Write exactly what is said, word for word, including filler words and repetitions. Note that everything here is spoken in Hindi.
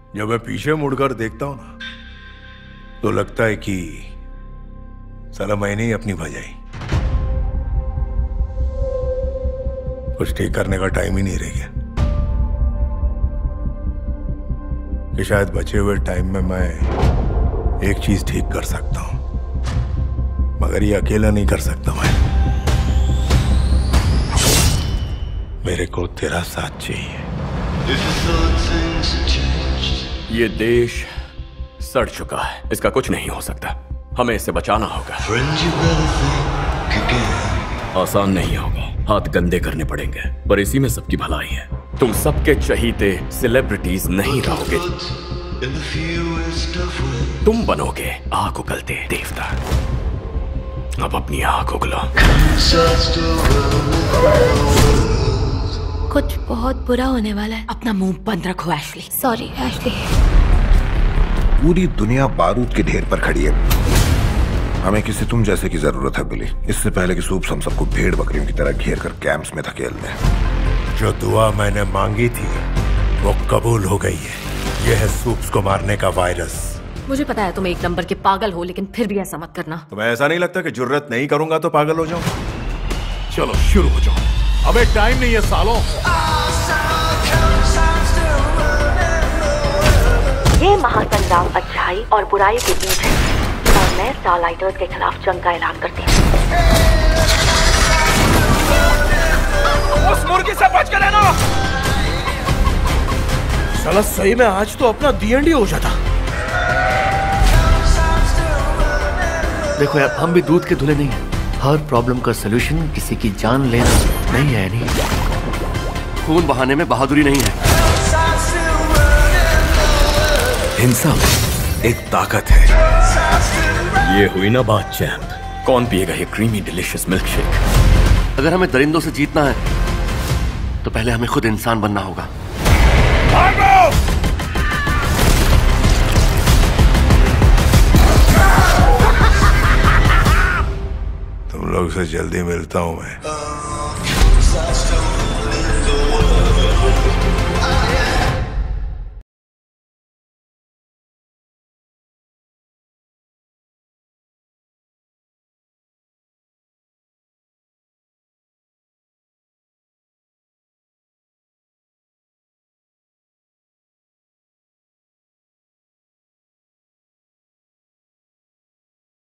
जब मैं पीछे मुड़कर देखता हूं ना तो लगता है कि साला मैंने ही अपनी भजाई। कुछ ठीक करने का टाइम ही नहीं रह गया कि शायद बचे हुए टाइम में मैं एक चीज ठीक कर सकता हूं, मगर ये अकेला नहीं कर सकता मैं। मेरे को तेरा साथ चाहिए। ये देश सड़ चुका है, इसका कुछ नहीं हो सकता। हमें इसे बचाना होगा। आसान नहीं होगा, हाथ गंदे करने पड़ेंगे, पर इसी में सबकी भलाई है। तुम सबके चहीते सेलिब्रिटीज नहीं रहोगे, तुम बनोगे आग उगलते देवता। अब अपनी आग उगलो। कुछ बहुत बुरा होने वाला है। अपना मुंह बंद रखो एशली। Sorry Ashley. पूरी दुनिया बारूद के ढेर पर खड़ी है। हमें किसी तुम जैसे की जरूरत है बिली, इससे पहले कि सूप्स हम सबको भेड़ बकरियों की तरह घेर कर कैंप्स में धकेल दें। जो दुआ मैंने मांगी थी वो कबूल हो गई है। यह है सूप्स को मारने का वायरस। मुझे पता है तुम एक नंबर के पागल हो, लेकिन फिर भी ऐसा मत करना। तुम्हें ऐसा नहीं लगता कि जुर्रत नहीं करूंगा तो पागल हो जाऊं? चलो शुरू हो जाओ। अबे टाइम नहीं है सालों। ये महासंग्राम अच्छाई और बुराई के बीच है और मैं स्टारलाइटर्स के खिलाफ जंग का ऐलान करती हूँ। उस मुर्गी से बच के रहना। साला सही में आज तो अपना डी एन डी हो जाता। देखो यार, हम भी दूध के धुले नहीं हैं। हर प्रॉब्लम का सलूशन किसी की जान लेना नहीं है। नहीं, खून बहाने में बहादुरी नहीं है। हिंसा एक ताकत है। ये हुई ना बात चैंप। कौन पिएगा ये क्रीमी डिलीशियस मिल्क शेक? अगर हमें दरिंदों से जीतना है तो पहले हमें खुद इंसान बनना होगा। तुम लोग से जल्दी मिलता हूं मैं।